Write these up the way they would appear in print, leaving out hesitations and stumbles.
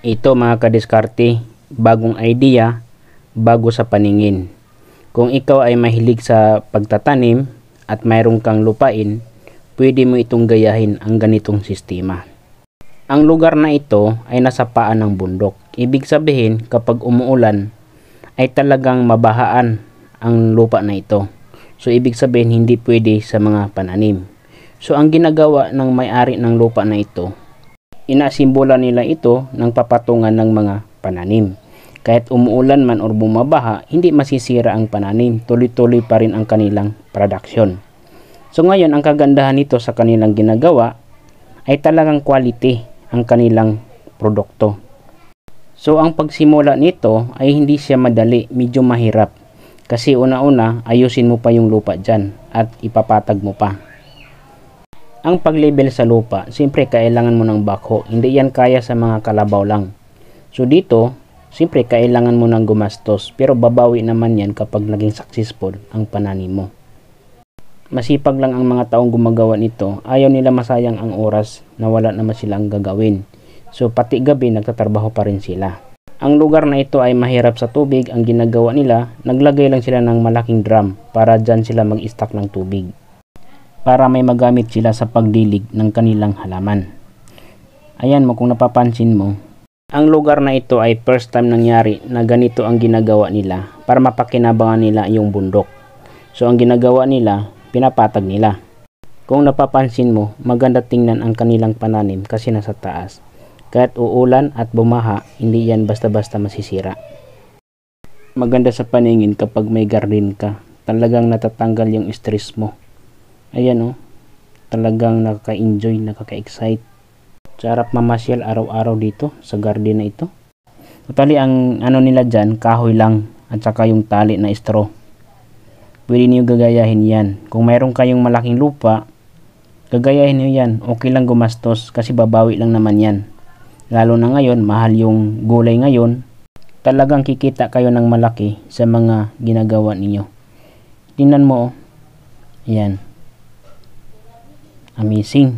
Ito mga kadiskarte, bagong idea, bago sa paningin. Kung ikaw ay mahilig sa pagtatanim at mayroon kang lupain, pwede mo itong gayahin ang ganitong sistema. Ang lugar na ito ay nasa paan ng bundok. Ibig sabihin kapag umuulan ay talagang mabahaan ang lupa na ito. So ibig sabihin hindi pwede sa mga pananim. So ang ginagawa ng may-ari ng lupa na ito, inasimbola nila ito ng papatungan ng mga pananim. Kahit umuulan man o bumabaha, hindi masisira ang pananim. Tuloy-tuloy pa rin ang kanilang production. So ngayon, ang kagandahan nito sa kanilang ginagawa ay talagang quality ang kanilang produkto. So ang pagsimula nito ay hindi siya madali, medyo mahirap. Kasi una-una, ayusin mo pa yung lupa dyan at ipapatag mo pa. Ang pag-level sa lupa, siyempre kailangan mo ng backhoe. Hindi yan kaya sa mga kalabaw lang. So dito, siyempre kailangan mo ng gumastos. Pero babawi naman yan kapag naging successful ang pananim mo. Masipag lang ang mga taong gumagawa nito. Ayaw nila masayang ang oras na wala naman silang gagawin. So pati gabi nagtatrabaho pa rin sila. Ang lugar na ito ay mahirap sa tubig. Ang ginagawa nila, naglagay lang sila ng malaking drum para dyan sila mag-stock ng tubig, para may magamit sila sa pagdilig ng kanilang halaman. Ayan mo, kung napapansin mo, ang lugar na ito ay first time nangyari na ganito ang ginagawa nila para mapakinabangan nila yung bundok. So ang ginagawa nila, pinapatag nila. Kung napapansin mo, maganda tingnan ang kanilang pananim kasi nasa taas. Kahit uulan at bumaha, hindi yan basta-basta masisira. Maganda sa paningin kapag may garden ka. Talagang natatanggal yung stress mo. Ayan talagang nakaka-enjoy, nakaka-excite. Sarap mamasyal araw-araw dito sa garden na ito. Totally ang nila dyan, kahoy lang at saka yung tali na straw. Pwede niyo gagayahin yan. Kung mayroon kayong malaking lupa, gagayahin niyo yan. Okay lang gumastos kasi babawi lang naman yan. Lalo na ngayon, mahal yung gulay ngayon. Talagang kikita kayo ng malaki sa mga ginagawa ninyo. Tingnan mo, yan. Amazing.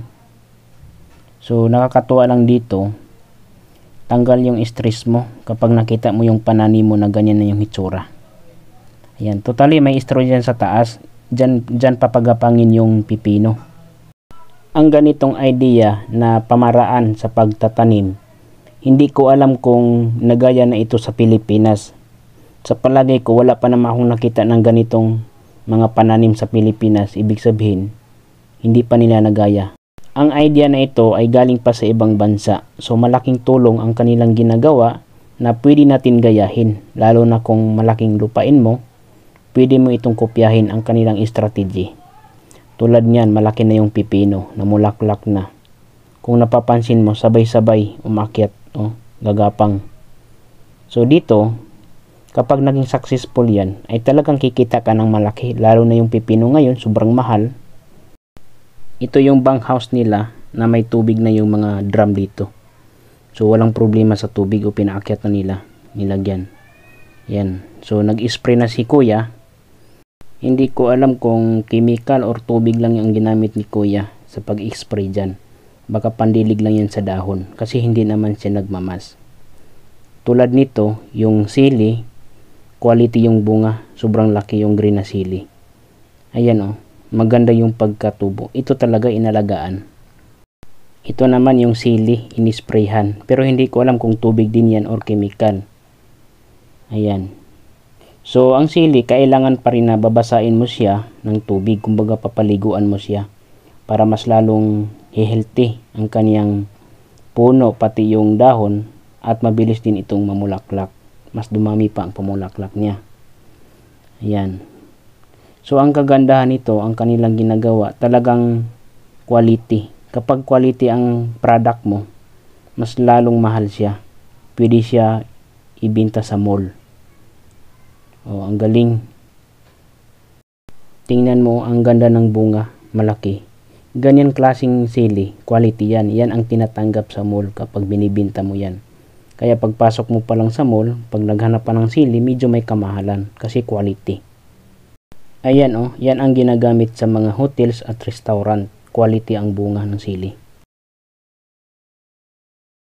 So nakakatuwa lang dito, tanggal yung stress mo kapag nakita mo yung pananim mo na ganyan na yung hitsura. Ayan, totally may straw dyan sa taas. Dyan papagapangin yung pipino. Ang ganitong idea na pamaraan sa pagtatanim, hindi ko alam kung nagaya na ito sa Pilipinas. Sa palagay ko, wala pa naman akong nakita ng ganitong mga pananim sa Pilipinas. Ibig sabihin, hindi pa nila nagaya. Ang idea na ito ay galing pa sa ibang bansa. So malaking tulong ang kanilang ginagawa na pwede natin gayahin. Lalo na kung malaking lupain mo, pwede mo itong kopyahin ang kanilang strategy. Tulad niyan, malaki na yung pipino, namulaklak na. Kung napapansin mo, sabay-sabay umakyat, gagapang. So dito, kapag naging successful yan, ay talagang kikita ka ng malaki. Lalo na yung pipino ngayon, sobrang mahal. Ito yung bunkhouse nila na may tubig na yung mga drum dito. So walang problema sa tubig o pinaakyat na nila, nilagyan. Yan. So nag-spray na si kuya. Hindi ko alam kung chemical or tubig lang yung ginamit ni kuya sa pag-spray dyan. Baka pandilig lang yan sa dahon kasi hindi naman siya nagmamas. Tulad nito, yung sili, quality yung bunga, sobrang laki yung green na sili. Ayan maganda yung pagkatubo. Ito talaga inalagaan. Ito naman yung sili, inisprayhan. Pero hindi ko alam kung tubig din yan or chemical. Ayan. So ang sili, kailangan pa rin na babasain mo siya ng tubig. Kumbaga papaliguan mo siya para mas lalong healthy ang kaniyang puno, pati yung dahon, at mabilis din itong mamulaklak. Mas dumami pa ang pamulaklak niya. Ayan. So ang kagandahan nito, ang kanilang ginagawa, talagang quality. Kapag quality ang product mo, mas lalong mahal siya. Pwede siya ibenta sa mall. Ang galing. Tingnan mo, ang ganda ng bunga, malaki. Ganyan klaseng sili, quality yan. Yan ang tinatanggap sa mall kapag binibenta mo yan. Kaya pagpasok mo pa lang sa mall, pag naghanap pa ng sili, medyo may kamahalan kasi quality. Ayan yan ang ginagamit sa mga hotels at restaurant. Quality ang bunga ng sili.